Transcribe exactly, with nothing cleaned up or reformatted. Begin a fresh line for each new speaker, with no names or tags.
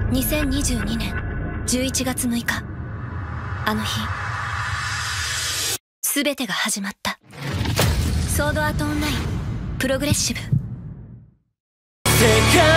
にせんにじゅうにねんじゅういちがつむいか、あの日全てが始まった。ソードアートオンラインプログレッシブ。世界